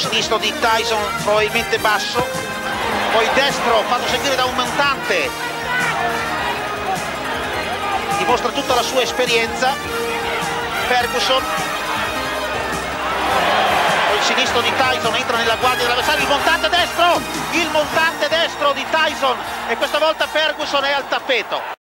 sinistro di Tyson probabilmente basso, poi il destro fatto seguire da un montante, dimostra tutta la sua esperienza. Ferguson, poi il sinistro di Tyson entra nella guardia dell'avversario, il montante destro di Tyson, e questa volta Ferguson è al tappeto.